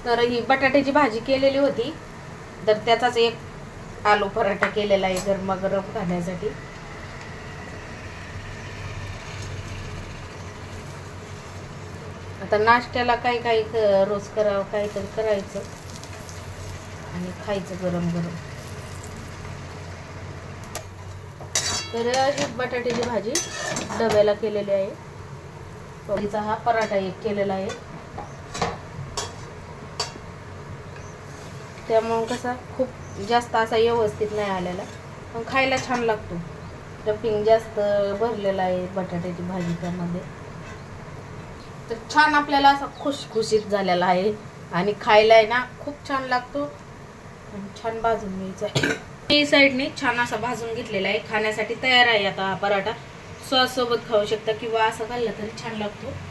तर ही बटाट्याची भाजी केलेली होती, तर त्याचाच एक आलू पराठा केलेला आहे गरमागरम खाण्यासाठी. आता नाश्त्याला काही रोज करावं, काहीतरी करायचं आणि खायचं गरम गरम. तर ही बटाट्याची भाजी डब्याला केलेली आहे. पोळीचा हा पराठा एक केलेला आहे. त्यामुळे कसा खूप जास्त असा व्यवस्थित नाही आलेला, पण खायला छान लागतो. स्टफिंग जास्त भरलेला आहे बटाट्याची भाजी त्यामध्ये. तर छान आपल्याला असा खुसखुशीत झालेला आहे आणि खायला आहे ना खूप छान लागतो. छान भाजून घ्यायचा आहे. ही साईडने छान असा भाजून घेतलेला आहे. खाण्यासाठी तयार आहे आता हा पराठा. सॉस सोबत खाऊ शकता किंवा असं खाल्लं तरी छान लागतो.